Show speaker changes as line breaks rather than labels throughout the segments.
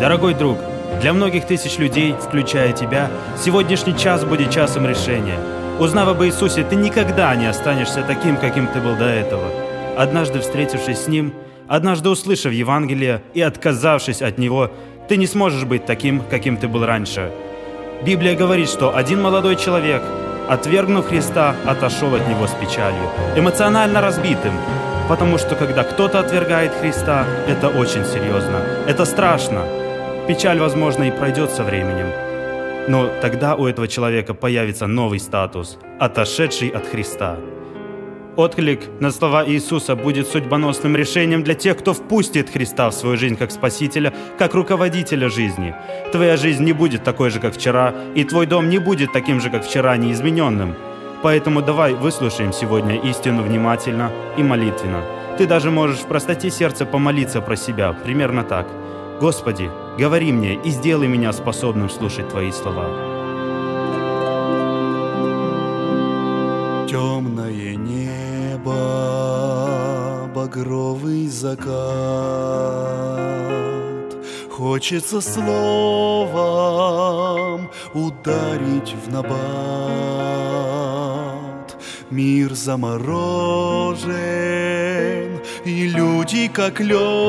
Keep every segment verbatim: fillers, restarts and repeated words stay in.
Дорогой друг, для многих тысяч людей, включая тебя, сегодняшний час будет часом решения. Узнав об Иисусе, ты никогда не останешься таким, каким ты был до этого. Однажды встретившись с Ним, однажды услышав Евангелие и отказавшись от Него, ты не сможешь быть таким, каким ты был раньше. Библия говорит, что один молодой человек, отвергнув Христа, отошел от Него с печалью, эмоционально разбитым, потому что когда кто-то отвергает Христа, это очень серьезно, это страшно. Печаль, возможно, и пройдет со временем, но тогда у этого человека появится новый статус – отошедший от Христа. Отклик на слова Иисуса будет судьбоносным решением для тех, кто впустит Христа в свою жизнь как Спасителя, как руководителя жизни. Твоя жизнь не будет такой же, как вчера, и твой дом не будет таким же, как вчера, неизмененным. Поэтому давай выслушаем сегодня истину внимательно и молитвенно. Ты даже можешь в простоте сердца помолиться про себя, примерно так. «Господи, говори мне и сделай меня способным слушать Твои слова».
Темное небо, багровый закат, хочется словом ударить в набат. Мир заморожен, и люди как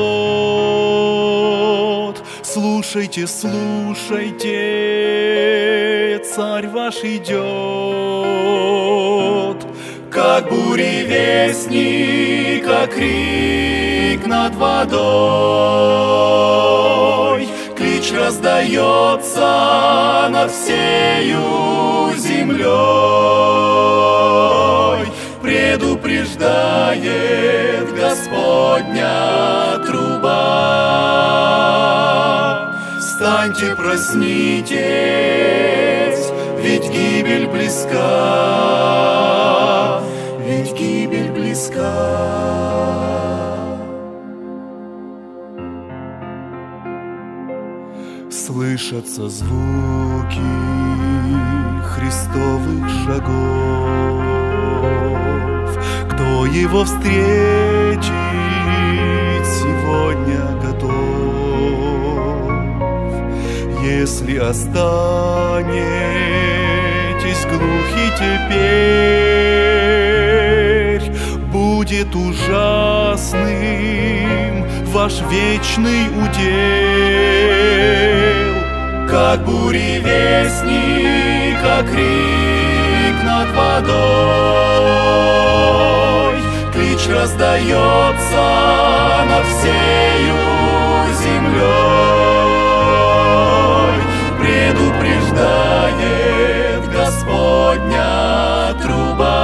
лед. Слушайте, слушайте, царь ваш идет, как буревестник, как крик над водой. Клич раздается над всею землей, предупреждает Господня труба. Встаньте, проснитесь, ведь гибель близка, ведь гибель близка. Слышатся звуки Христовых шагов. Кто Его встретит, сегодня готов. Если останетесь глухи теперь, будет ужасным ваш вечный удел. Как буревестник, как крик над водой, клич раздается над всею землей, предупреждает Господня труба.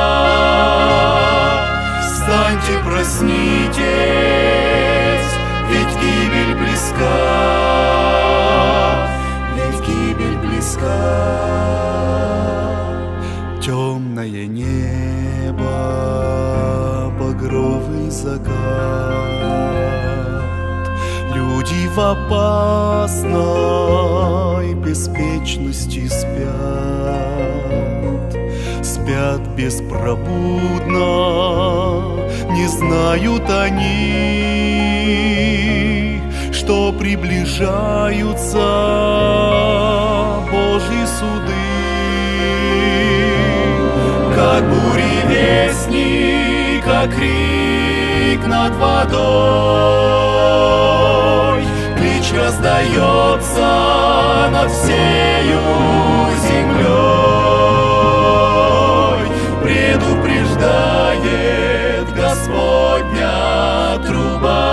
Встаньте, проснитесь, ведь гибель близка, ведь гибель близка. Темное небо, багровый закат, люди в опасной беспечности спят, спят беспробудно, не знают они, что приближаются Божьи суды. Как буревестник, как крик над водой, клич раздается над всею землей, предупреждает Господня труба.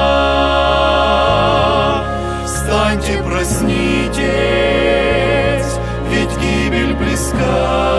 Встаньте, проснитесь, ведь гибель близка.